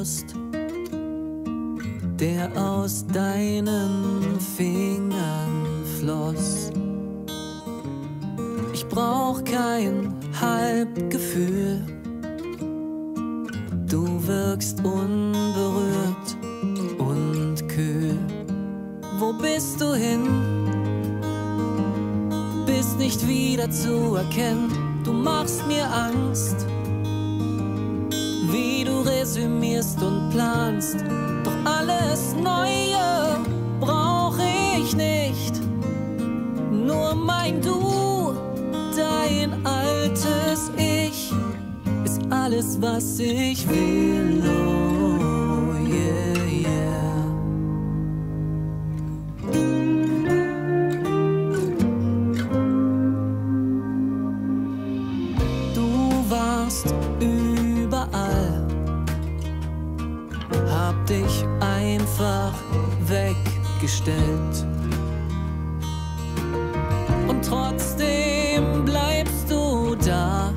Trost, der aus deinen Fingern floss. Ich brauch kein Halbgefühl, du wirkst unberührt und kühl. Wo bist du hin? Bist nicht wieder zu erkennen, du machst mir Angst, wie du resümierst und planst. Doch alles Neue brauch ich nicht, nur mein Du, dein altes Ich, ist alles, was ich will. Oh yeah, yeah. Du warst überall, hab dich einfach weggestellt. Und trotzdem bleibst du da.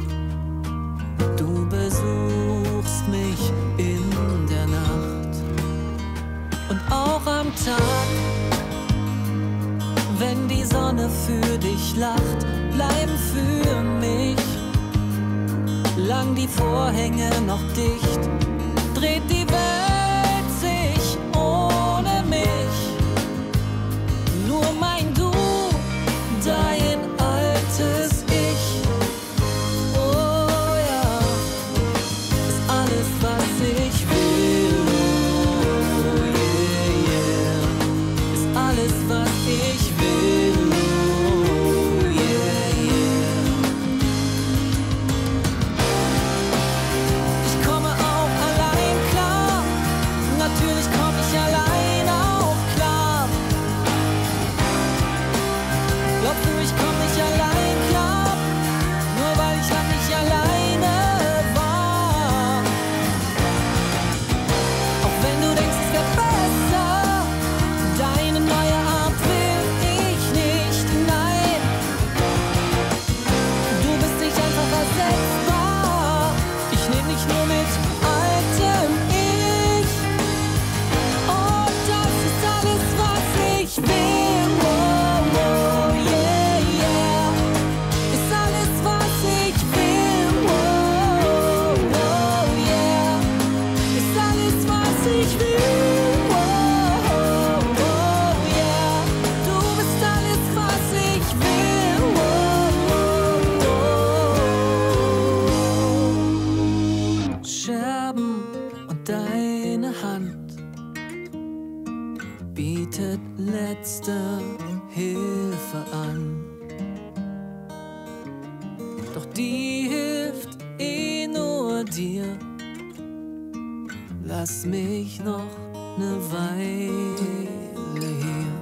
Du besuchst mich in der Nacht und auch am Tag. Wenn die Sonne für dich lacht, bleiben für mich lang die Vorhänge noch dicht. Dreht die Welt sich ohne mich, nur mein Du, dein altes Ich. Oh ja, ist alles, was ich will. Oh yeah, yeah, ist alles, was ich will. Oh yeah, yeah. Ich komme auch allein klar, natürlich komm ich allein auch klar. Glaubst du, ich komm nicht allein klar, nur weil ich lang nicht alleine war? Auch wenn du denkst, es wär besser, deine neue Art will ich nicht, nein. Du bist nicht einfach ersetzbar, ich nehm dich nur mit altem Ich. Oh, das ist alles, was ich will. Oh, oh, yeah, yeah, ist alles, was ich will. Oh, oh, yeah, ist alles, was ich will. Oh, oh, yeah, du bist alles, was ich will. Oh, oh, oh. Scherben und deine Hand bietet letzte Hilfe an. Doch die hilft eh nur dir. Lass mich noch 'ne Weile hier.